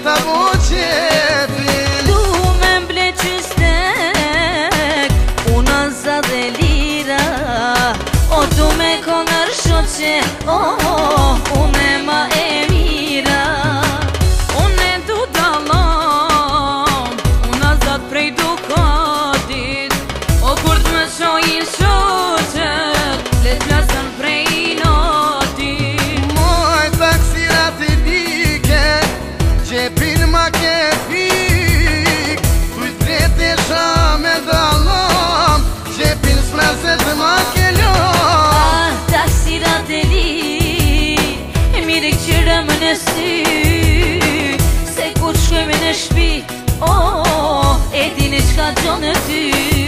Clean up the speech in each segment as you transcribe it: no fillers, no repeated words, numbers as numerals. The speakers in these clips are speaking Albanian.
ta voce Tu me mbleqistek Una za dhe lira O tu me kongar shoqe Une ma e mira Une du dalam Una zat prej dukatit O kur t'me shojin shoqet Let plasën prej natit Moj taksirat e like Gjepin ma ke pik Tuj tret e shame dalam Gjepin smezet ma ke lom Taksirat e li Mire këqyrëm në sy Se kur shkojme në shpi E dini qka gjonë në ty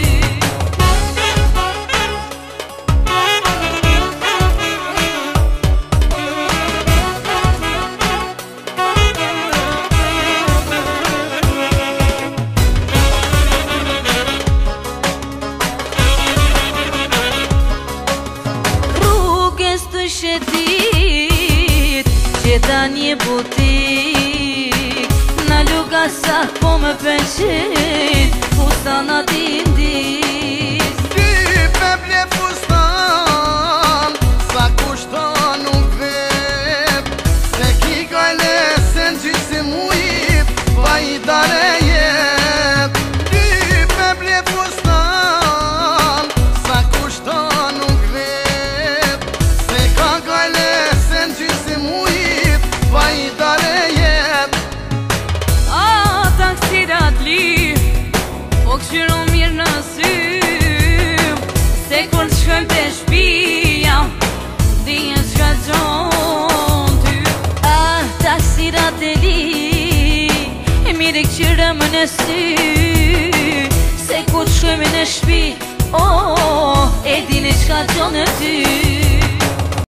Rrugës të shetit Gjeta një butik Në luga sa po më pëlqen Fustanat indis Ty pe ble fustan Sa kushton nuk vet Se ki gajle sen gjithë si mujit Pa i dare jet Ty pe ble fustan Sa kushton nuk vet Se ka gajle sen gjithë si mujit Pa i dare jet Taksirat li Po këshyru mirë në sy Se kur të shkojmë të shpia Dijen qka gjonë ty Taksirat e li Mire këqyrëm në sy Se kur të shkojmë në shpi E dini qka gjonë ty